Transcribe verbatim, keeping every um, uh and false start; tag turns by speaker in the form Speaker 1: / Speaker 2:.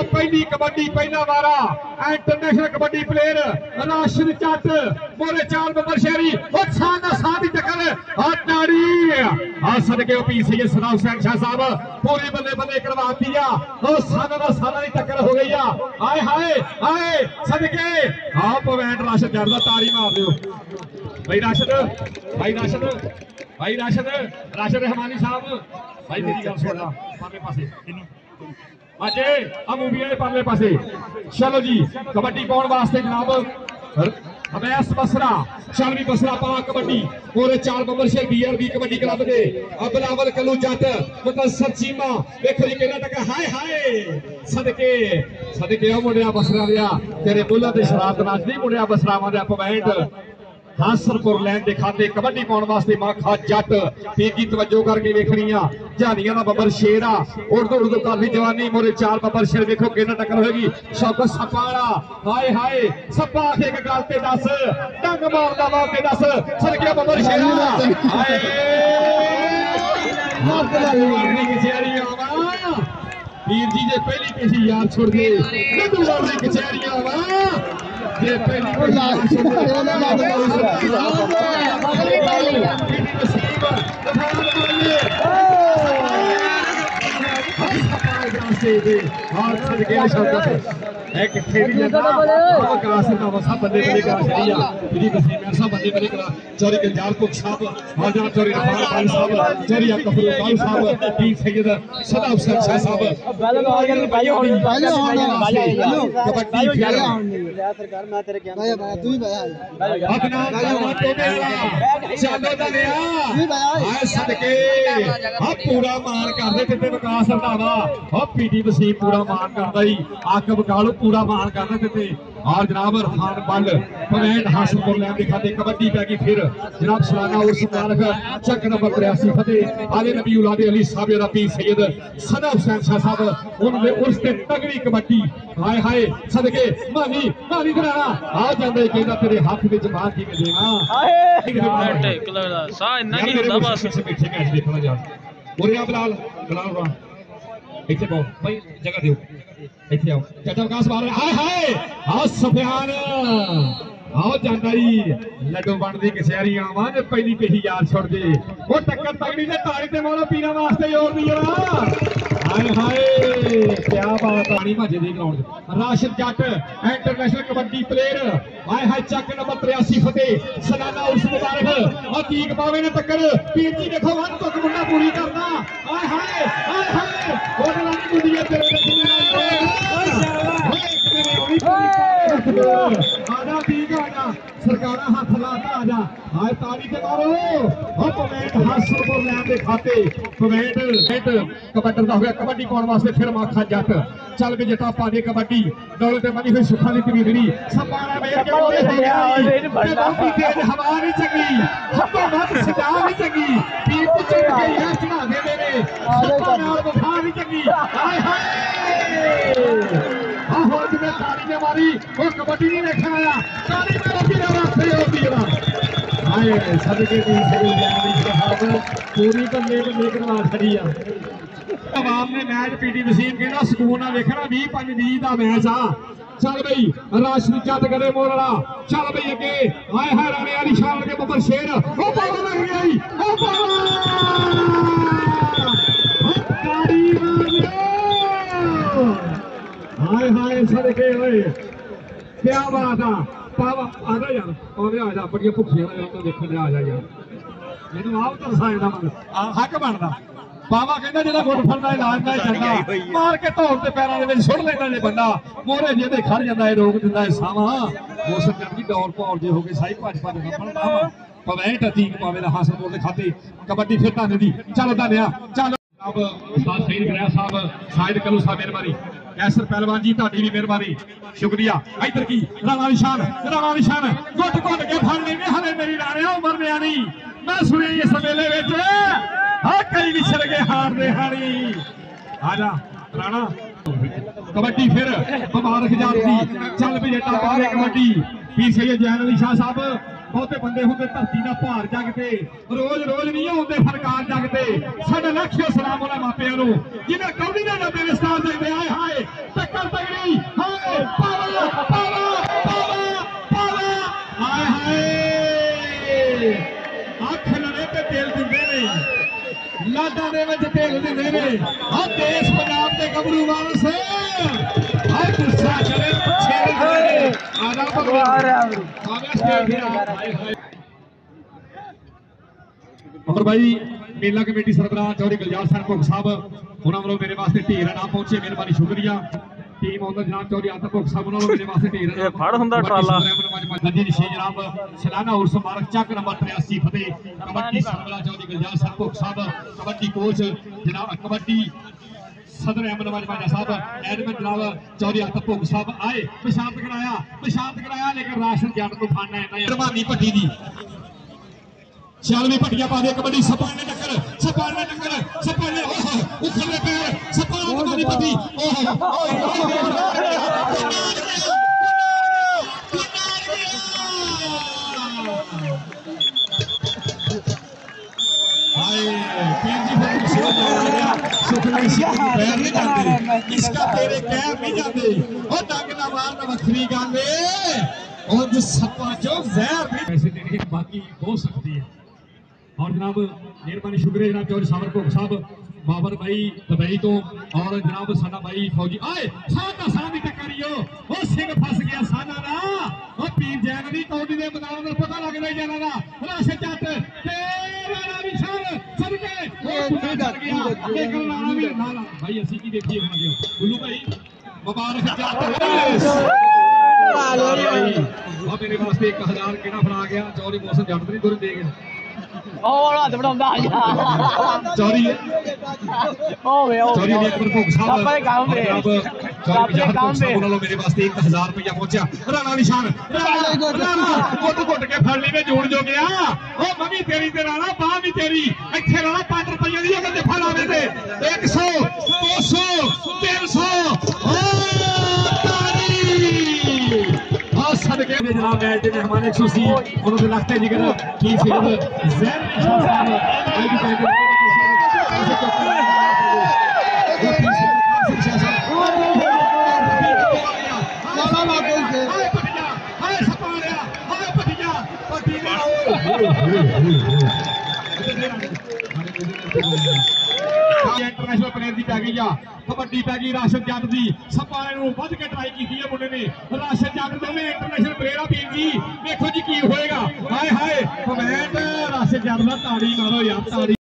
Speaker 1: पहली कबड्डी पहला वारा इंटरनेशनल कबड्डी प्लेयर राशिद जट मोरे चार नंबर शहरी और सादा सादी टक्कर और नाड़ी और सदके पीछे ये सदाब हुसैन शाह साहब पूरे बल्ले बल्ले करवा दिया और सादा दा सादा की टक्कर हो गई आए हाय आए सदके आप वैंड राशिद जट दा तारी मार दो भाई राशिद भाई राशिद भाई राशिद राशिद रहमानी साहब भाई मेरी गल सुन ला परले पासे अजे अब मूवी वाले परले पासे चलो जी कबड्डी पाने वास्ते जनाब अवैस बसरा शालवी बसरा पा कबड्डी पूरे चार नंबर से बीआरबी कबड्डी क्लब दे अबलावल कलू जट मुतसर चीमा देखो जी केना टका हाय हाय सदके सदके ओ मुंडिया बसरा दिया तेरे बुल्ला ते शरारत नाच नहीं मुंडिया बसरावां दे पॉइंट हासरपुर लैन के खाते कबड्डी पाने वास्ते माखा जट पीकी तवज्जो करके वेखनिया जानिया दा बबर शेरा उर्दू उर्दू काफी जवानी मोरे चार बबर शेर देखो कितना टक्कर होगी शौकत सपाड़ा हाय हाय सपा के गल ते दस डंग मारदा वा के दस सदके बबर शेरा हाय मारने की तैयारी आवा वीर जी ने पहली पेशी यार छोड़ दे नदू मारने की तैयारी आवा ये पहली एक खेड़ी जाता अब क्लास में सब बंदे बंदे करा छड़िया मेरी बसी में सब बंदे बंदे करा चोरी गंजाल को साहब हाजा चोरी रफाल भाई साहब चोरी कपूर भाई साहब टी सैयद सदा हुसैन शाह साहब भाई भाई भाई कबड्डी खेल
Speaker 2: सरकार मैं तेरे क्या भाई भाई तू ही भाई
Speaker 1: अपना तो मेरा चलो दलिया हाय सदके आ पूरा मान करदे ते विकास रंधावा आ पीटी वसीम पूरा मान करदा ही आकब कालू पूरा मान करदे ते और जनाब रफान बल पॉइंट हासिल कर लें दिखाते कबड्डी पैगी फिर जनाब सलाना उर्स मुबारक चक नंबर तिरासी फतेह आले नबी औलादे अली साहब रबी सैयद सदा हुसैन शाह साहब उनके उर्स ते तगड़ी कबड्डी हाय हाय सदके मानी मानी कराना आ जांदे कहंदा तेरे हाथ विच मार की मैं देना
Speaker 3: बैठे कलर सा इतना की ਹੁੰਦਾ बस
Speaker 1: बैठे मैच देखना जा बोरिया बिलाल बिलाल रा इथे बहु भाई जगह दियो इथे आओ चाचा विकास बाहर हाय हाय आ सफियान आओ जांदा ही लड्डू बनदी कचहरी आवां ने पहली पेही यार छोड़ दे वो टक्कर तगड़ी ने ताड़ी ते मारो पीना वास्ते जोर दी जरा हाय हाय क्या बात पानी मजे दी ground Rashid Jatt international kabaddi player हाय हाय चक नंबर तिरासी फतेह सलाना उर्स मुबारक अतीक पावे ने टक्कर पीर जी देखो वन तक मुंडा पूरी करना हाय हाय हाय हाय वो रानी गुडिया तेरे आजा ठीक आजा सरकारा हाथ लाता आजा हाय ताली ते मारो ओ पॉइंट हासरपुर लैन दे खाते पॉइंट हिट कबड्डी दा हो गया कबड्डी पाउण वास्ते फिर माखा जट चल के जटा पा दे कबड्डी दौलत बनी हुई सुखा दी कबीरी सपाड़ा मेर के ओए हो गया बाकी तेज हवा नहीं चंगी हवा मत सजा नहीं चंगी पीर ते चढ़ के यहां चढ़ा दे मेरे सपा नाल वफा नहीं चंगी हाय हाय आहो जिने ताली ने मारी वो कबड्डी नहीं देखा आया ताली में रोटी ना रखते होती है हाय सदके दी सही जानी साहब पूरी बंदे बंदे करवा छड़ी आ आवाम ने मैच पीटी वसीम कहना सुकून ना देखना बीस पांच बीस का मैच आ चल बई राशिद जट करे मोरला चल बई अगे हाय हाय राणे वाली शान के बबर शेर ओ बाबा लग गया ओ बाबा गाड़ी हाय हाय सदके ओए क्या बात आ पावा आजा यार ओवे आजा बड़िया भुखियां ने तो देखने आ जा यार मैनू आप तरसा आंदा मन हक बनदा पावा कहंदा जेड़ा गुट फड़दा इलाज ना चंगा मार के ढोल ते पैरां दे विच सुट लेंदा जे बंदा मोरे जेदे खड़ जांदा है रोक दिंदा है सावा उस जंगी दौड़ पौड़ जे हो गए साई भज भज फड़दा पवैंट अतीक पावे दा हासरपुर दे खाते कबड्डी फिर ताने दी चल दानिया चल अब उस्ताद सईद गरैया साहब शाहिद कलू साहब मेहरबानी कैसर पहलवान जी ताड़ी भी मेहरबानी शुक्रिया इधर की राणा निशान राणा निशान गुट गुट के फड़ने में हले मेरी राणिया उमर ने आनी मैं सुने इस मेले विच आ कई विछड़ गए हार दे हारी आजा राणा कबड्डी फिर मुबारक जाती चल भी जटा पावे कबड्डी पीछे ये जैन अली शाह साहब बहुते बंदे होंगे धरती का भार जगते रोज रोज नहीं होंगे फरकार जगते साढ़े लखियो सलाम उन्होंने मापिया जिन्हें कौड़ी ने नब्बे विस्तार देते आए हाय टक्कर ਲਾਡਾਂ ਦੇ ਵਿੱਚ ਢੇਲ ਦਿੰਦੇ ਨੇ ਆ ਦੇਸ਼ ਪੰਜਾਬ ਦੇ ਗੱਭਰੂ ਵਾਰਸ ਆ ਗੁੱਸਾ ਚਲੇ ਛੇੜ ਦੇ ਆਦਾ ਭਗਵਾਨ ਆਵੇ ਸਟੇਜ ਤੇ ਆ ਅਮਰ ਭਾਈ ਮੇਲਾ ਕਮੇਟੀ ਸਰਬਰਾਹ ਚੌਧਰੀ ਗੁਲਜ਼ਾਰ ਸਿੰਘ ਭੁੱਖ ਸਾਹਿਬ ਉਹਨਾਂ ਵੱਲੋਂ ਮੇਰੇ ਵਾਸਤੇ ਢੇਰ ਨਾ ਪਹੁੰਚੇ ਮਿਹਰਬਾਨੀ ਸ਼ੁਕਰੀਆ ਟੀਮ ਆਉਂਦਾ ਜਨਾਬ ਚੌਧਰੀ ਆਤਮ ਭੁੱਖ ਸਾਹਿਬ ਉਹਨਾਂ ਵੱਲੋਂ ਮੇਰੇ ਵਾਸਤੇ ਢੇਰ
Speaker 3: ਇਹ ਫੜ ਹੁੰਦਾ ਟਰਾਲਾ
Speaker 1: ਗੱਡੀ ਨਿਸ਼ੇ ਜਨਾਬ ਸਲਾਨਾ ਉਰਸ ਮੁਬਾਰਕ ਚੱਕ ਨੰਬਰ ਤਰਿਆਸੀ ਫਤਿਹ ਕਬੱਡੀ ਸਰਬਰਾਹ ਚੌਧਰੀ ਗੁਲਜ਼ਾਰ ਸਿੰਘ ਭੁੱਖ ਸਾਹਿਬ ਕਬੱਡੀ ਕੋਚ ਜਨਾਬ ਕਬੱਡੀ सदर अहमद माजा साहब एडमिन जनाब चौधरी आतम भुग साहब आए पेशाब कराया पेशाब कराया लेकिन राशन जट को खाना है रवानी भट्टी दी छियानवे भट्टियां पा दे कबड्डी सपान ने टक्कर सपान ने टक्कर सपान ने ओह उखड़े पैर सपान को नहीं पती इसका तेरे कैब नहीं जाते और डंग ना मारना वखरी गल है और जो सप्पा जो जहर नहीं पैसे देने बाकी हो सकती है और जनाब मेहरबानी शुक्रिया जनाब चौधरी सावर भुग साहब बाबर भाई दुबई तो और जनाब साडा भाई फौजी आए साडा साडी टक्करियो ओ सिंह फस गया साडा ना ओ पीर जैन दी कौडी दे मैदान दा पता लगदा ही जाना दा राशे जट तेरा ना निशान सदके ओ पुटा कर गया एक लाना भी ना ला भाई असि की देखिए हुन गयो गुल्लू भाई मुबारक जट आ मेरे वास्ते एक हज़ार केड़ा फड़ा गया चौधरी मौसम जट नहीं तुर दे गया
Speaker 2: और हाथ बढ़ाਉਂਦਾ ਆ
Speaker 1: चौधरी
Speaker 2: ਓਏ ਓ
Speaker 1: चौधरी ने एक बार भुग साहब
Speaker 2: ਆਪਣੇ ਕੰਮ ਦੇ ਆਪਣੇ ਕੰਮ ਦੇ
Speaker 1: ਉਹਨਾਂ ਮੇਰੇ ਵਾਸਤੇ एक हज़ार ਰੁਪਇਆ ਪਹੁੰਚਿਆ ਰਾਣਾ ਨਿਸ਼ਾਨ ਰਾਣਾ ਕੁੱਟ ਕੁੱਟ ਕੇ ਫੜ ਲਈ ਵੇ ਜੋੜ ਜੋ ਗਿਆ ਉਹ ਮੰਮੀ ਤੇਰੀ ਤੇ ਰਾਣਾ ਬਾਹ ਵੀ ਤੇਰੀ ਇੱਥੇ ਰਾਣਾ ਪੰਜ ਰੁਪਏ ਦੀ ਅਗਰ ਤੇ ਫੜ ਆਵੇ ਤੇ ਇੱਕ ਸੌ ਦੋ ਸੌ ਤਿੰਨ ਸੌ ਓ ਤਾਰੀ ਆ ਸਦਕੇ ਦੇ ਜਨਾਬ ਮੈਚ ਦੇ ਮਹਿਮਾਨ एक सौ अस्सी ਉਹਨਾਂ ਦੇ ਲੱਗਤੇ ਜਿਗਰ ਕੀ ਸਿਰਫ ਜ਼ਹਿਰ ਸਾਹਿਬ ਆਈ ਦੀ ਟਾਈਮ इंटरनेशनल प्लेयर की पै गई आ कबड्डी पै गई राशन जट की सपारे वध के ट्राई की है मुंडे ने राशन जट दोवें इंटरनेशनल प्लेयर आ वीर जी देखो जी की होएगा हाय हाय कमेंट राशन जट का ताड़ी मारो यार ताड़ी।